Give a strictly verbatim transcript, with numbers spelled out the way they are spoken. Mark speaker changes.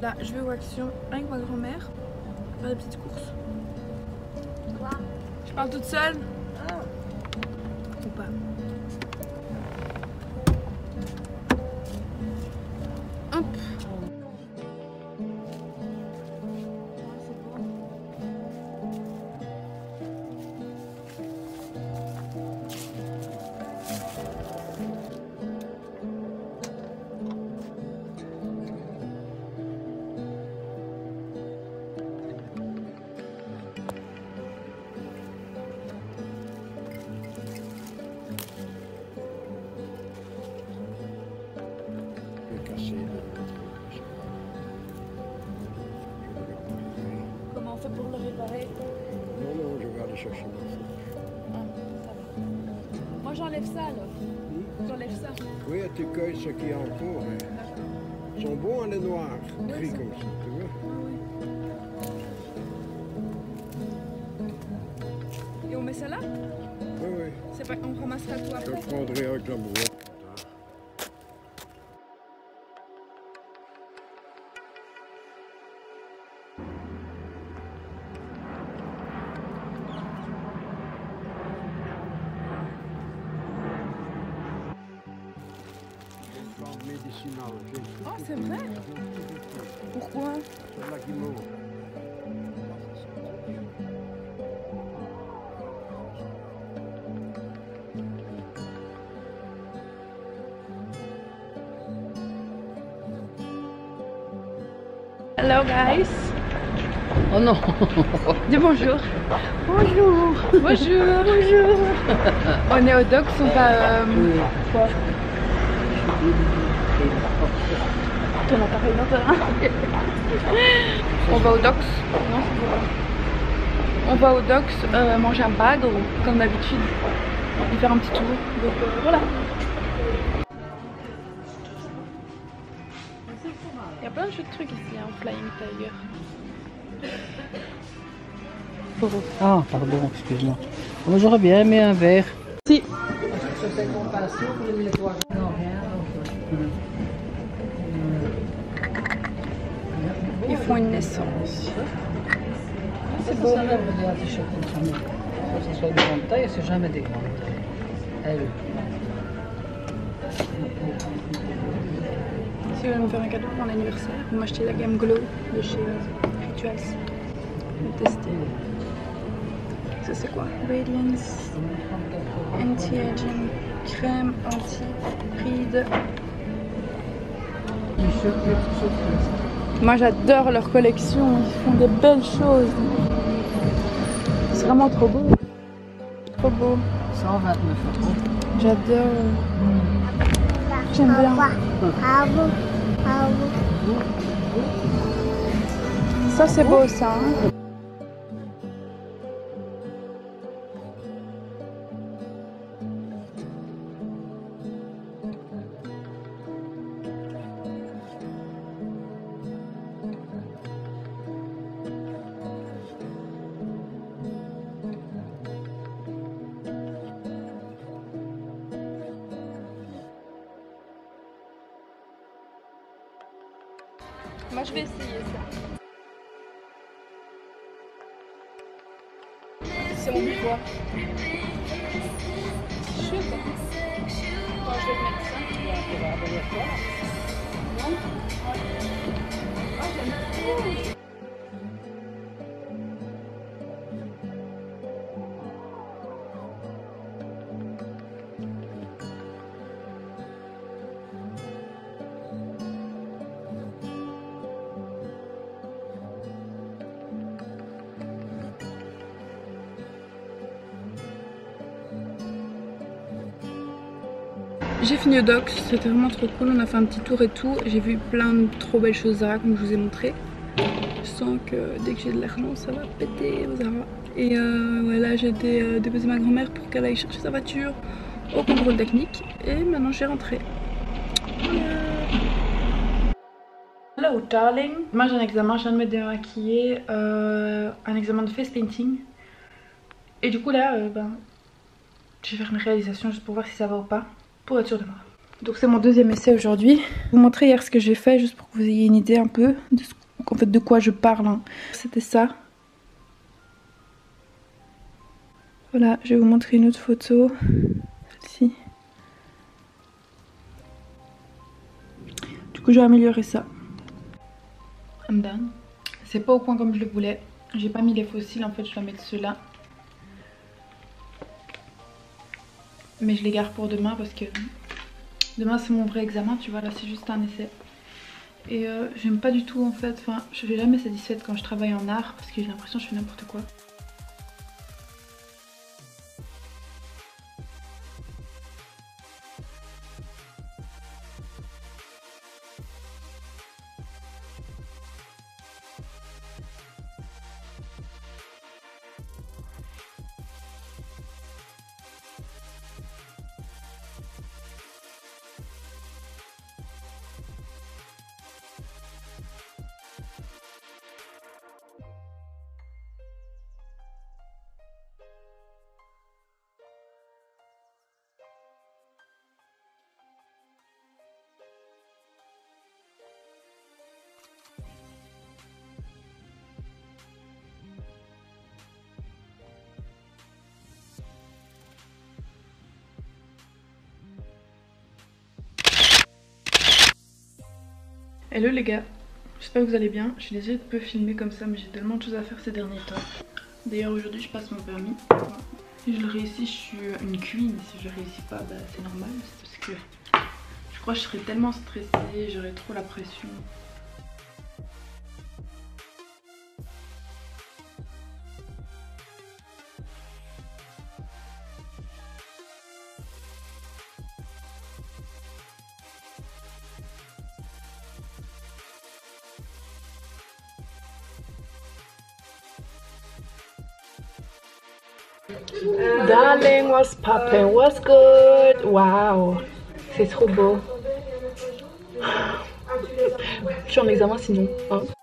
Speaker 1: Là, je vais au Action avec ma grand-mère faire des petites courses.
Speaker 2: Quoi?
Speaker 1: Je parle toute seule?
Speaker 2: Ah.
Speaker 1: Ou pas? Hop. Comment on fait pour le réparer?
Speaker 3: Non, non, je vais aller chercher mon fou.
Speaker 1: Ah, ça va. Moi j'enlève ça alors.
Speaker 3: Hmm?
Speaker 1: J'enlève ça.
Speaker 3: Oui, tu cueilles ce qu'il y a encore. Hein. Ils sont bons, les noirs,
Speaker 1: Oui,
Speaker 3: gris
Speaker 1: c'est
Speaker 3: comme ça, tu vois.
Speaker 1: Et on met ça là?
Speaker 3: Oui, oui.
Speaker 1: C'est pas qu'on ramassera tout
Speaker 3: Je
Speaker 1: après?
Speaker 3: prendrai avec la boîte. Médicinal.
Speaker 1: Oh, c'est vrai? Pourquoi?
Speaker 3: C'est la guimauve.
Speaker 1: Hello guys.
Speaker 4: Oh non.
Speaker 1: Dis bonjour. Bonjour. Bonjour. Bonjour. On est au dock, on va... Euh... Quoi? Ton appareil d'intérêt. On va au docks. Non, c'est pas vrai. On va au docks euh, manger un bagel, comme d'habitude. Et faire un petit tour. Donc euh, voilà. Il y a plein de jeux de trucs ici, hein, Flying Tiger.
Speaker 4: Ah, pardon, excuse-moi. Moi, j'aurais bien aimé un verre.
Speaker 1: Si. Ils font une naissance.
Speaker 4: C'est beau. Ça soit une grande taille, c'est jamais des grandes tailles. Elle.
Speaker 1: Si vous voulez me faire un cadeau pour mon anniversaire, vous m'achetez la gamme Glow de chez euh, Rituals. Je vais tester. Ça c'est quoi? Radiance Anti-Aging Crème Anti-Ride. Moi j'adore leur collection, ils font des belles choses. C'est vraiment trop beau. Trop beau.
Speaker 4: cent vingt-neuf euros.
Speaker 1: J'adore. J'aime bien. Ça c'est beau ça. Hein. Moi je vais essayer ça. C'est mon choix. Chouette. Attends, je vais te mettre ça. Non? Ouais. Ah, j'aime trop. J'ai fini au dock, c'était vraiment trop cool, on a fait un petit tour et tout. J'ai vu plein de trop belles choses Zara comme je vous ai montré. Je sens que dès que j'ai de l'argent ça va péter au Zara. Et euh, ouais, là j'ai été euh, déposer ma grand-mère pour qu'elle aille chercher sa voiture au contrôle technique. Et maintenant je suis rentrée. Hello darling. Moi j'ai un examen, je viens de me démaquiller, euh, un examen de face painting. Et du coup là, euh, ben, je vais faire une réalisation juste pour voir si ça va ou pas. Pour être sûre de moi. Donc c'est mon deuxième essai aujourd'hui. Je vais vous montrer hier ce que j'ai fait juste pour que vous ayez une idée un peu de, ce, en fait, de quoi je parle. Hein. C'était ça. Voilà, je vais vous montrer une autre photo. Celle-ci. Du coup, j'ai amélioré ça. I'm done. C'est pas au point comme je le voulais. J'ai pas mis les fossiles, en fait, je dois mettre ceux-là. Mais je les garde pour demain parce que demain c'est mon vrai examen, tu vois, là c'est juste un essai. Et euh, j'aime pas du tout en fait, enfin je suis jamais satisfaite quand je travaille en art parce que j'ai l'impression que je fais n'importe quoi. Hello les gars, j'espère que vous allez bien. Je suis désolée de peu filmer comme ça mais j'ai tellement de choses à faire ces derniers temps. D'ailleurs aujourd'hui je passe mon permis. Si je le réussis je suis une queen, si je le réussis pas bah, c'est normal. C'est parce que je crois que je serais tellement stressée, j'aurais trop la pression.
Speaker 5: Darling, what's poppin'? What's good? Wow, c'est trop beau. Je suis en examen sinon. Hein.